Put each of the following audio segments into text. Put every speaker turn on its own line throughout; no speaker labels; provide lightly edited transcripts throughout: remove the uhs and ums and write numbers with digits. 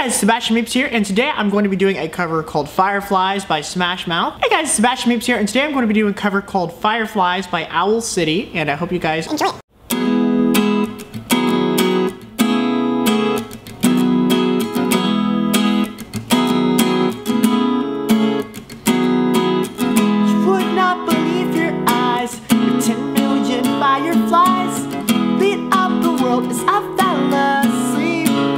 Hey guys, Sebastian Meeps here, and today I'm going to be doing a cover called Fireflies by Smash Mouth. Hey guys, Sebastian Meeps here, and today I'm going to be doing a cover called Fireflies by Owl City, and I hope you guys enjoy it. You would not believe your eyes, your 10 million fireflies lit up the world as I fell asleep.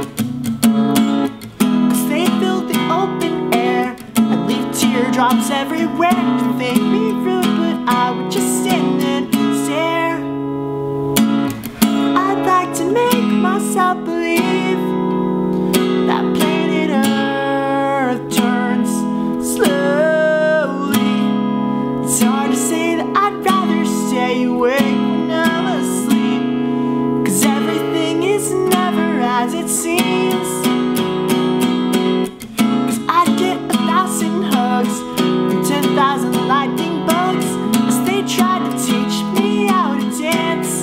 Teardrops everywhere to make me rude, but I would just stand and stare. I'd like to make myself believe that planet Earth turns slowly. It's hard to say that I'd rather stay awake when I'm asleep, 'cause everything is never as it seems. And 10,000 lightning bolts as they tried to teach me how to dance.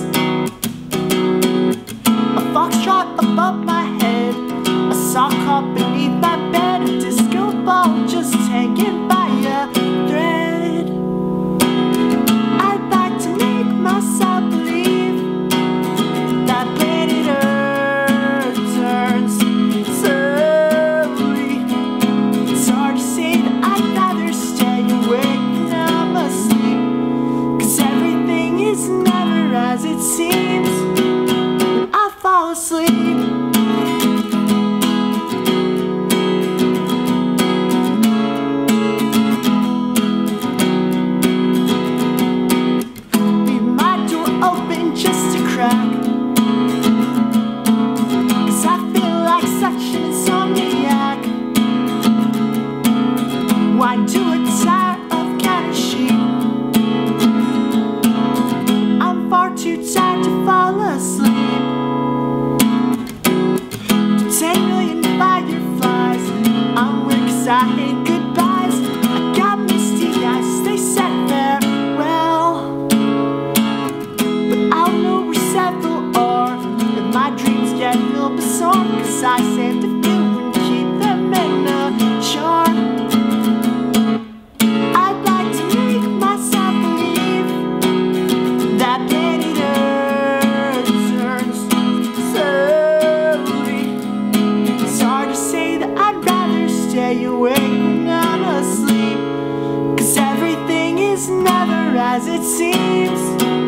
A foxtrot above my head, a sock hop beneath my bed, a disco ball just hanging by a thread. I'd like to make myself believe that planet Earth turns slowly. It's hard to say that as it seems when I fall asleep. Leave my door open just a crack, 'cause I feel like such an insomniac. Why do it tired of counting sheep? Too tired to fall asleep. 10 million fireflies, I'm weird 'cause I hate goodbyes. I got misty eyes, they said farewell, but I'll know where several are if my dreams get real bizarre, 'cause I saved a few and keep them in a jar. I'd like to make myself believe that stay awake when I'm asleep, 'cause everything is never as it seems.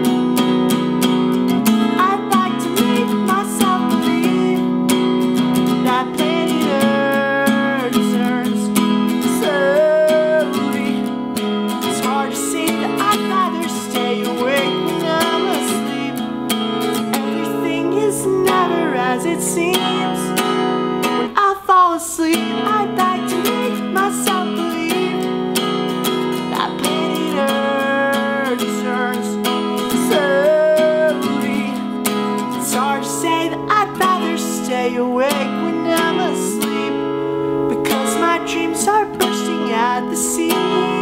I'd like to make myself believe that planet Earth turns slowly. It's hard to say that I'd rather stay awake when I'm asleep. Everything is never as it seems. When I fall asleep, I'd like to make myself believe that planet Earth turns slowly. It's hard to say that I'd rather stay awake when I'm asleep, because my dreams are bursting at the seams.